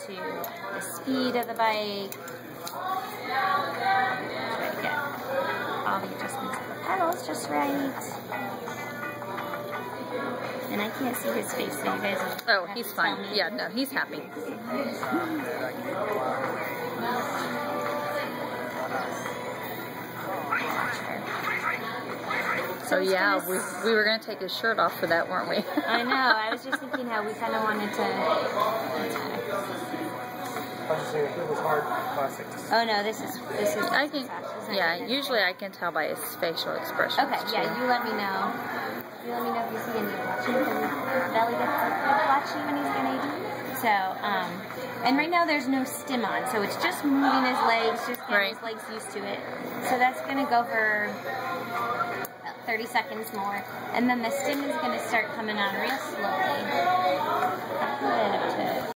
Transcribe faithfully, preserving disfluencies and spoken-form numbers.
to the speed of the bike. Try to get all the adjustments of the pedals just right. And I can't see his face, so you guys. Oh, he's fine. Yeah, no, he's happy. So yeah, we, we were going to take his shirt off for that, weren't we? I know. I was just thinking how we kind of wanted to. Oh no, this is this is. I can. Yeah, usually I can tell by his facial expression. Okay, yeah, you let me know. You let me know if you see any watching because his belly gets a bit blotchy when he's getting A D. So, um, and right now there's no stim on, so it's just moving his legs, just getting right. his legs used to it. So that's gonna go for thirty seconds more, and then the stim is going to start coming on real slowly.